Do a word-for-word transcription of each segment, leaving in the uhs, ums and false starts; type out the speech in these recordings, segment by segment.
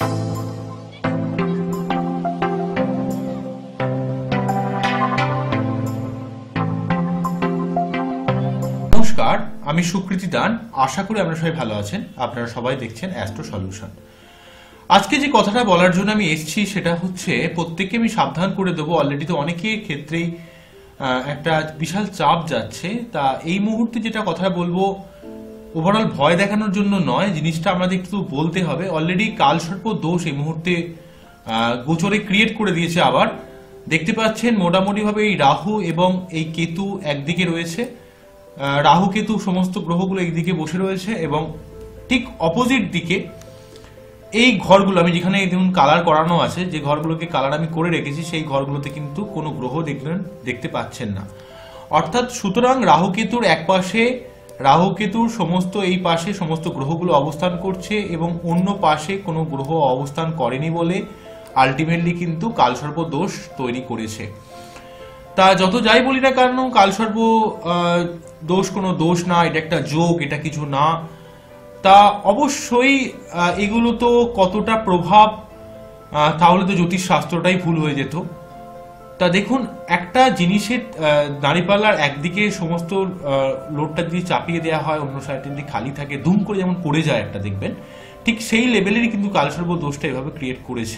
নমস্কার, আমি সুকৃতি দান। আশা করি আপনারা সবাই ভালো আছেন। আপনারা সবাই দেখছেন অ্যাস্ট্রো সলিউশন। আজকে যে কথাটা বলার জন্য আমি এসেছি সেটা হচ্ছে, প্রত্যেককে আমি সাবধান করে দেবো। অলরেডি তো অনেকের ক্ষেত্রেই একটা বিশাল চাপ যাচ্ছে। তা এই মুহূর্তে যেটা কথা বলবো, ওভারঅল ভয় দেখানোর জন্য নয়, জিনিসটা আমাদের একটু বলতে হবে। অলরেডি কালসর্প দোষ এই মুহূর্তে গোচরে ক্রিয়েট করে দিয়েছে। আবার দেখতে পাচ্ছেন মোটামুটিভাবে এই রাহু এবং এই কেতু একদিকে রয়েছে, রাহু কেতু সমস্ত গ্রহগুলো একদিকে বসে রয়েছে, এবং ঠিক অপোজিট দিকে এই ঘরগুলো আমি যেখানে দেখুন কালার করানো আছে, যে ঘরগুলোকে কালার আমি করে রেখেছি, সেই ঘরগুলোতে কিন্তু কোনো গ্রহ দেখলেন দেখতে পাচ্ছেন না। অর্থাৎ সুতরাং রাহু কেতুর এক পাশে রাহু কেতুর সমস্ত এই পাশে সমস্ত গ্রহগুলো অবস্থান করছে, এবং অন্য পাশে কোনো গ্রহ অবস্থান করেনি বলে আলটিমেটলি কিন্তু কালসর্প দোষ তৈরি করেছে। তা যত যাই বলি না কেন, কালসর্প দোষ কোনো দোষ না, এটা একটা যোগ, এটা কিছু না। তা অবশ্যই এগুলো তো কতটা প্রভাব, তাহলে তো জ্যোতিষ শাস্ত্রটাই ভুল হয়ে যেত। তা দেখুন, একটা জিনিসের দাঁড়িপাল্লার একদিকে সমস্ত লোডটা যদি চাপিয়ে দেওয়া হয়, অন্য সাইডে যদি খালি থাকে, দুম করে যেমন পড়ে যায় একটা, দেখবেন ঠিক সেই লেভেলেরই কিন্তু কালসর্প দোষটা এভাবে ক্রিয়েট করেছে।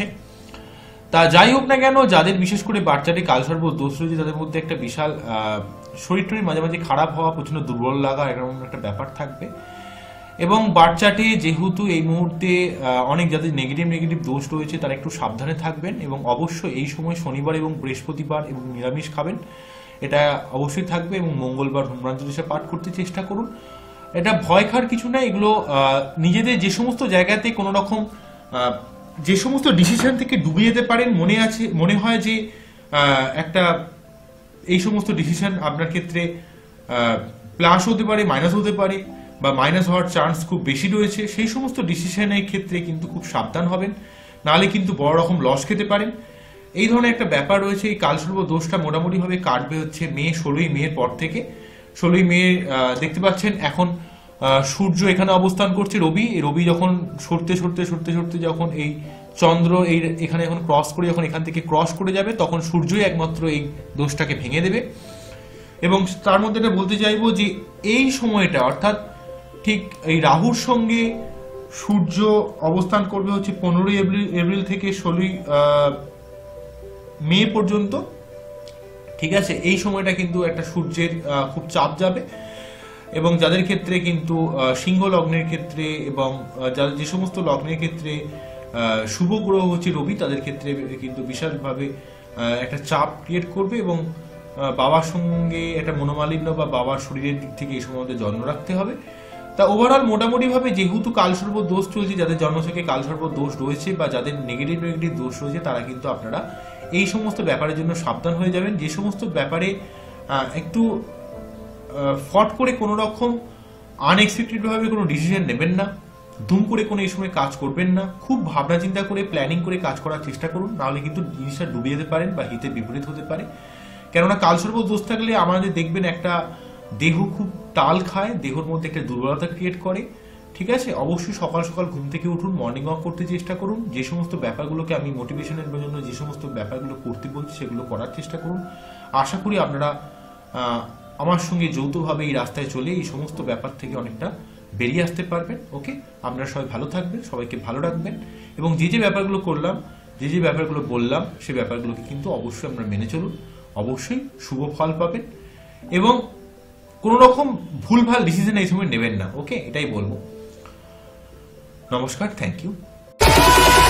তা যাই হোক না কেন, যাদের বিশেষ করে বাচ্চাটি কালসর্প দোষ রয়েছে, তাদের মধ্যে একটা বিশাল শরীর টরীর মাঝে মাঝে খারাপ হওয়া, প্রচন্ড দুর্বল লাগা, এরকম একটা ব্যাপার থাকবে। এবং বাচ্চাটি যেহেতু এই মুহূর্তে অনেক যাদের নেগেটিভ নেগেটিভ দোষ রয়েছে, তারা একটু সাবধানে থাকবেন, এবং অবশ্যই এই সময় শনিবার এবং বৃহস্পতিবার এবং নিরামিষ খাবেন, এটা অবশ্যই থাকবে। এবং মঙ্গলবার হনুমান চালিসা পাঠ করতে চেষ্টা করুন। এটা ভয় খাওয়ার কিছু না। এগুলো নিজেদের যে সমস্ত জায়গাতে কোনো রকম যে সমস্ত ডিসিশন থেকে ডুবে যেতে পারেন, মনে আছে মনে হয় যে একটা এই সমস্ত ডিসিশন আপনার ক্ষেত্রে প্লাস হতে পারে, মাইনাস হতে পারে, বা মাইনাস হওয়ার চান্স খুব বেশি রয়েছে, সেই সমস্ত ডিসিশনের ক্ষেত্রে কিন্তু খুব সাবধান হবেন, নাহলে কিন্তু বড় রকম লস খেতে পারেন। এই ধরনের একটা ব্যাপার রয়েছে। এই কালসর্প দোষটা মোটামুটিভাবে কাটবে হচ্ছে মে ষোলোই মেয়ের পর থেকে। ষোলোই মে দেখতে পাচ্ছেন এখন সূর্য এখানে অবস্থান করছে, রবি রবি যখন সরতে সরতে সরতে সরতে যখন এই চন্দ্র এই এখানে এখন ক্রস করে যখন এখান থেকে ক্রস করে যাবে, তখন সূর্যই একমাত্র এই দোষটাকে ভেঙে দেবে। এবং তার মধ্যে এটা বলতে চাইবো যে এই সময়টা, অর্থাৎ ঠিক এই রাহুর সঙ্গে সূর্য অবস্থান করবে হচ্ছে পনেরোই এপ্রিল এপ্রিল থেকে ষোলোই মে পর্যন্ত। ঠিক আছে, এই সময়টা কিন্তু একটা সূর্যের খুব চাপ যাবে, এবং যাদের ক্ষেত্রে কিন্তু সিংহ লগ্নের ক্ষেত্রে এবং যাদের যে সমস্ত লগ্নের ক্ষেত্রে শুভ গ্রহ হচ্ছে রবি, তাদের ক্ষেত্রে কিন্তু বিশালভাবে একটা চাপ ক্রিয়েট করবে, এবং বাবার সঙ্গে একটা মনোমালিন্য বা বাবার শরীরের দিক থেকে এই সময় আমাদের যত্ন রাখতে হবে। তা ওভারঅল মোটামুটিভাবে যেহেতু কালসর্প দোষ চলছে, যাদের জন্ম থেকে কালসর্প দোষ রয়েছে বা যাদের নেগেটিভ নেগেটিভ দোষ রয়েছে, তারা কিন্তু আপনারা এই সমস্ত ব্যাপারের জন্য সাবধান হয়ে যাবেন। যে সমস্ত ব্যাপারে একটু ফট করে কোনো রকম আনএক্সপেক্টেডভাবে কোনো ডিসিশন নেবেন না, দুম করে কোনো এই সময় কাজ করবেন না। খুব ভাবনা চিন্তা করে প্ল্যানিং করে কাজ করার চেষ্টা করুন, নাহলে কিন্তু জিনিসটা ডুবে যেতে পারেন বা হিতে বিপরীত হতে পারে। কেননা কালসর্প দোষ থাকলে আমাদের দেখবেন একটা দেহ খুব টাল খায়, দেহের মধ্যে একটা দুর্বলতা ক্রিয়েট করে। ঠিক আছে, অবশ্যই সকাল সকাল ঘুম থেকে উঠুন, মর্নিং ওয়াক করতে চেষ্টা করুন। যে সমস্ত ব্যাপারগুলোকে আমি মোটিভেশনের জন্য যে সমস্ত ব্যাপারগুলো করতে বলছি, সেগুলো করার চেষ্টা করুন। আশা করি আপনারা আমার সঙ্গে যৌথভাবে এই রাস্তায় চলে এই সমস্ত ব্যাপার থেকে অনেকটা বেরিয়ে আসতে পারবেন। ওকে, আপনারা সবাই ভালো থাকবেন, সবাইকে ভালো রাখবেন, এবং যে যে ব্যাপারগুলো করলাম, যে যে ব্যাপারগুলো বললাম, সেই ব্যাপারগুলোকে কিন্তু অবশ্যই আপনারা মেনে চলুন। অবশ্যই শুভ ফল পাবেন, এবং কোনো রকম ভুলভাল ডিসিশন এই সময় নেবেন না। ওকে, এটাই বলবো। নমস্কার, থ্যাংক ইউ।